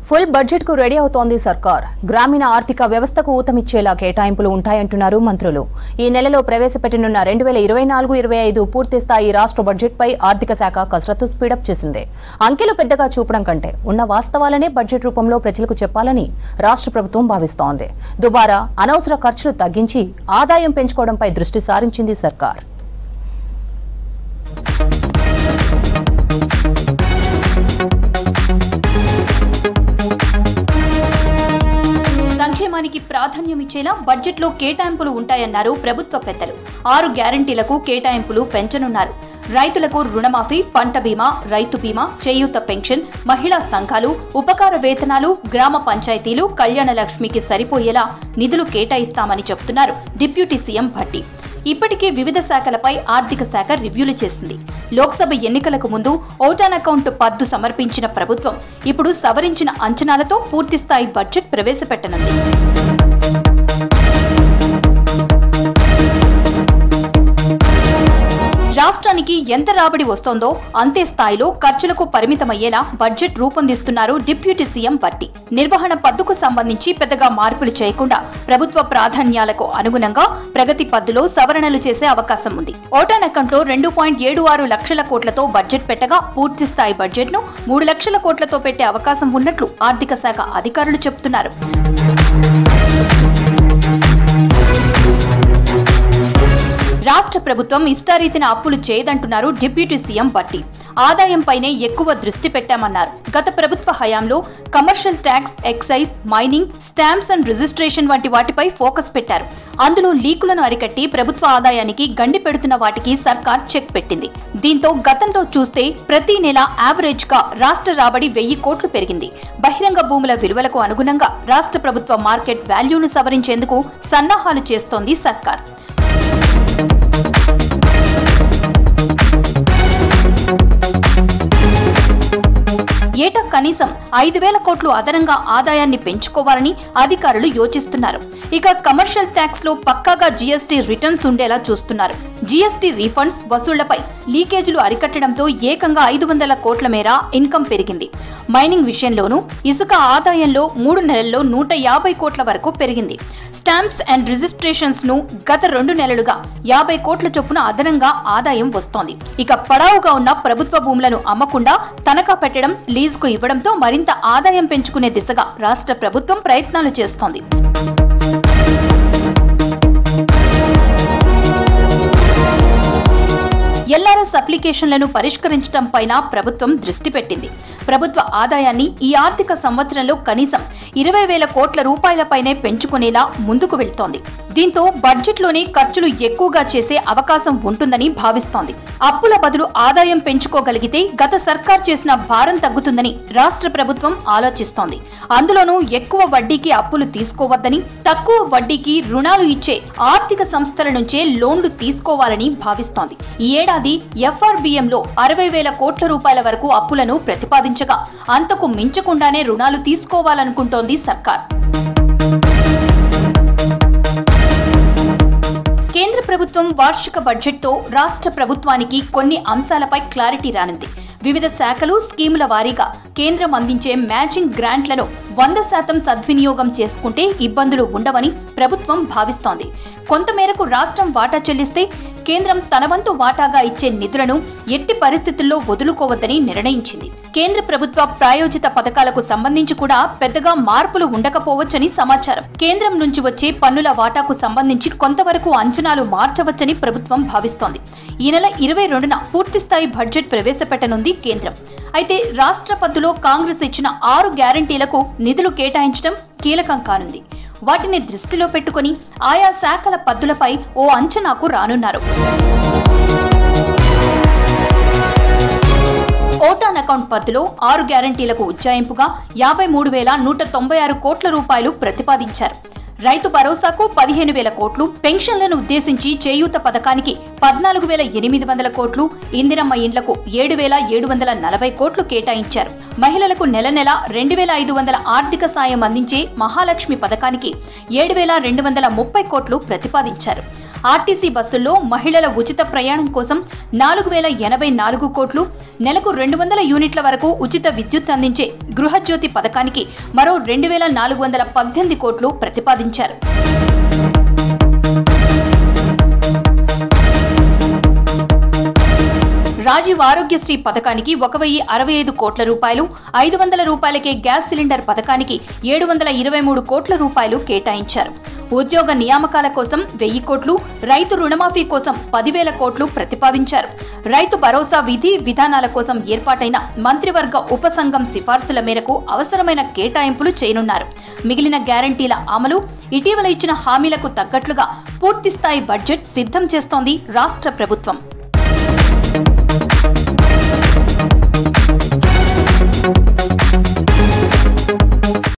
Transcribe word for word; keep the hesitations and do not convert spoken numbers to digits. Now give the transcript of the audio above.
Full budget కు ready అవుతోంది సర్కార్. గ్రామీణ ఆర్థిక వ్యవస్థకు ఊతమిచ్చేలా కేటాయింపులు ఉంటాయంటున్నారు మంత్రులు. ఈ నెలలో ప్రవేశపెట్టనున్న రెండు వేల ఇరవై నాలుగు ఇరవై ఐదు పూర్తి స్థాయి రాష్ట్ర బడ్జెట్ పై ఆర్థిక శాఖ కసరత్తు స్పీడప్ చేసింది. అంకెలు పెద్దగా చూపడం కంటే ఉన్న వాస్తవాలనే బడ్జెట్ రూపంలో ప్రజలకు చెప్పాలని రాష్ట్ర ప్రభుత్వం భావిస్తోంది. దుబారా అనవసర ఖర్చులు తగ్గించి ఆదాయం పెంచుకోవడంపై దృష్టి సారించింది సర్కార్. సంక్షేమానికి ప్రాధాన్యం ఇచ్చేలా బడ్జెట్లో కేటాయింపులు ఉంటాయన్నారు ప్రభుత్వ పెద్దలు. ఆరు గ్యారంటీలకు కేటాయింపులు పెంచనున్నారు. రైతులకు రుణమాఫీ, పంట బీమా, రైతు బీమా, చేయూత పెన్షన్, మహిళా సంఘాలు, ఉపకార వేతనాలు, గ్రామ పంచాయతీలు, కళ్యాణ లక్ష్మికి సరిపోయేలా నిధులు కేటాయిస్తామని చెబుతున్నారు డిప్యూటీ సీఎం భట్టి. ఇప్పటికే వివిధ శాఖలపై ఆర్థిక శాఖ రివ్యూలు చేసింది. లోక్సభ ఎన్నికలకు ముందు ఓటాన్ అకౌంట్ పద్దు సమర్పించిన ప్రభుత్వం ఇప్పుడు సవరించిన అంచనాలతో పూర్తిస్థాయి బడ్జెట్ ప్రవేశపెట్టనుంది. రాష్ట్రానికి ఎంత రాబడి వస్తోందో అంతే స్థాయిలో ఖర్చులకు పరిమితమయ్యేలా బడ్జెట్ రూపొందిస్తున్నారు డిప్యూటీ సీఎం భట్టి. నిర్వహణ పద్దుకు సంబంధించి పెద్దగా మార్పులు చేయకుండా ప్రభుత్వ ప్రాధాన్యాలకు అనుగుణంగా ప్రగతి పద్దులో సవరణలు చేసే అవకాశం ఉంది. ఓటాన్ అకౌంట్లో రెండు పాయింట్ ఏడు ఆరు లక్షల కోట్లతో బడ్జెట్ పెట్టగా పూర్తి స్థాయి బడ్జెట్ ను మూడు లక్షల కోట్లతో పెట్టే అవకాశం ఉన్నట్లు ఆర్థిక శాఖ అధికారులు చెబుతున్నారు. రాష్ట్ర ప్రభుత్వం ఇష్టారీతిన అప్పులు చేయదంటున్నారు డిప్యూటీ సీఎం భట్టి. ఆదాయంపైనే ఎక్కువ దృష్టి పెట్టామన్నారు. గత ప్రభుత్వ హయాంలో commercial tax, excise, mining, stamps and registration వంటి వాటిపై ఫోకస్ పెట్టారు. అందులో లీకులను అరికట్టి ప్రభుత్వ ఆదాయానికి గండి పెడుతున్న వాటికి సర్కార్ చెక్ పెట్టింది. దీంతో గతంలో చూస్తే ప్రతి నెల యావరేజ్ గా రాష్ట్ర రాబడి వెయ్యి కోట్లు పెరిగింది. బహిరంగ భూముల విలువలకు అనుగుణంగా రాష్ట్ర ప్రభుత్వ మార్కెట్ వాల్యూను సవరించేందుకు సన్నాహాలు చేస్తోంది సర్కార్. ఏటా కనీసం ఐదు వేల కోట్లు అదనంగా ఆదాయాన్ని పెంచుకోవాలని అధికారులు యోచిస్తున్నారు. ఇక కమర్షియల్ ట్యాక్స్ లో పక్కాగా జీఎస్టీ రిటర్న్స్ ఉండేలా చూస్తున్నారు. జీఎస్టీ రీఫండ్స్ వసూళ్లపై లీకేజీలు అరికట్టడంతో ఏకంగా ఐదు వందల కోట్ల మేర ఇన్కమ్ పెరిగింది. మైనింగ్ విషయంలోనూ ఇసుక ఆదాయంలో మూడు నెలల్లో నూట యాభై కోట్ల వరకు పెరిగింది. స్టాంప్స్ అండ్ రిజిస్ట్రేషన్స్ ను గత రెండు నెలలుగా యాభై కోట్ల చొప్పున అదనంగా ఆదాయం వస్తోంది. ఇక పడావుగా ఉన్న ప్రభుత్వ భూములను అమ్మకుండా తనఖా పెట్టడం, లీజుకు ఇవ్వడంతో మరింత ఆదాయం పెంచుకునే దిశగా రాష్ట్ర ప్రభుత్వం ప్రయత్నాలు చేస్తోంది. ఎల్ఆర్ఎస్ అప్లికేషన్లను పరిష్కరించడం పైన ప్రభుత్వం దృష్టి పెట్టింది. ప్రభుత్వ ఆదాయాన్ని ఈ ఆర్థిక సంవత్సరంలో కనీసం ఇరవై వేల కోట్ల రూపాయలపైనే పెంచుకునేలా ముందుకు వెళ్తోంది. దీంతో బడ్జెట్లోనే ఖర్చులు ఎక్కువగా చేసే అవకాశం ఉంటుందని భావిస్తోంది. అప్పుల బదులు ఆదాయం పెంచుకోగలిగితే గత సర్కార్ చేసిన భారం తగ్గుతుందని రాష్ట్ర ప్రభుత్వం ఆలోచిస్తోంది. అందులోనూ ఎక్కువ వడ్డీకి అప్పులు తీసుకోవద్దని, తక్కువ వడ్డీకి రుణాలు ఇచ్చే ఆర్థిక సంస్థల నుంచే లోన్లు తీసుకోవాలని భావిస్తోంది. ఈ ఏడాది ఎఫ్ఆర్బిఎంలో అరవై వేల కోట్ల రూపాయల వరకు అప్పులను ప్రతిపాదించగా అంతకు మించకుండానే రుణాలు తీసుకోవాలనుకుంటోంది సర్కార్. కేంద్ర ప్రభుత్వం వార్షిక బడ్జెట్తో రాష్ట్ర ప్రభుత్వానికి కొన్ని అంశాలపై క్లారిటీ రానుంది. వివిధ శాఖలు, స్కీముల వారీగా కేంద్రం అందించే మ్యాచింగ్ గ్రాంట్లను వంద శాతం సద్వినియోగం చేసుకుంటే ఇబ్బందులు ఉండవని ప్రభుత్వం భావిస్తోంది. కొంతమేరకు రాష్ట్రం వాటా చెల్లిస్తే కేంద్రం తన వంతు వాటాగా ఇచ్చే నిధులను ఎట్టి పరిస్థితుల్లో వదులుకోవద్దని నిర్ణయించింది. కేంద్ర ప్రభుత్వ ప్రాయోజిత పథకాలకు సంబంధించి కూడా పెద్దగా మార్పులు ఉండకపోవచ్చని సమాచారం. కేంద్రం నుంచి వచ్చే పన్నుల వాటాకు సంబంధించి కొంతవరకు అంచనాలు మార్చవచ్చని ప్రభుత్వం భావిస్తోంది. ఈ నెల ఇరవై రెండున పూర్తిస్థాయి బడ్జెట్ ప్రవేశపెట్టనుంది కేంద్రం. అయితే రాష్ట్ర పద్దులో కాంగ్రెస్ ఇచ్చిన ఆరు గ్యారంటీలకు నిధులు కేటాయించడం కీలకం కానుంది. వాటిని దృష్టిలో పెట్టుకుని ఆయా శాఖల పద్దులపై ఓ అంచనాకు రానున్నారు. ఓటాన్ అకౌంట్ పద్దులో ఆరు గ్యారంటీలకు ఉజ్జాయింపుగా యాభై మూడు వేల నూట తొంభై ఆరు కోట్ల రూపాయలు ప్రతిపాదించారు. రైతు భరోసాకు పదిహేను వేల కోట్లు, పెన్షన్లను ఉద్దేశించి చేయూత పథకానికి పద్నాలుగు వేల ఎనిమిది వందల కోట్లు, ఇందిరమ్మ ఇండ్లకు ఏడు వేల ఏడు వందల నలభై కోట్లు కేటాయించారు. మహిళలకు నెల నెల రెండు వేల ఐదు వందల ఆర్థిక సాయం అందించే మహాలక్ష్మి పథకానికి ఏడు వేల రెండు వందల ముప్పై కోట్లు ప్రతిపాదించారు. ఆర్టీసీ బస్సుల్లో మహిళల ఉచిత ప్రయాణం కోసం నాలుగు వేల ఎనభై నాలుగు కోట్లు, నెలకు రెండు వందల యూనిట్ల వరకు ఉచిత విద్యుత్ అందించే గృహజ్యోతి పథకానికి మరో రెండు వేల నాలుగు వందల పద్దెనిమిది కోట్లు ప్రతిపాదించారు. రాజీవ్ ఆరోగ్యశ్రీ పథకానికి ఒక వెయ్యి అరవై ఐదు కోట్ల రూపాయలు, ఐదు వందల రూపాయలకే గ్యాస్ సిలిండర్ పథకానికి ఏడు వందల ఇరవై మూడు కోట్ల రూపాయలు కేటాయించారు. ఉద్యోగ నియామకాల కోసం వెయ్యి కోట్లు, రైతు రుణమాఫీ కోసం పదివేల కోట్లు ప్రతిపాదించారు. రైతు భరోసా విధి విధానాల కోసం ఏర్పాటైన మంత్రివర్గ ఉపసంఘం సిఫార్సుల మేరకు అవసరమైన కేటాయింపులు చేయనున్నారు. మిగిలిన గ్యారంటీల అమలు, ఇటీవల ఇచ్చిన హామీలకు తగ్గట్లుగా పూర్తిస్థాయి బడ్జెట్ సిద్ధం చేస్తోంది రాష్ట్ర ప్రభుత్వం.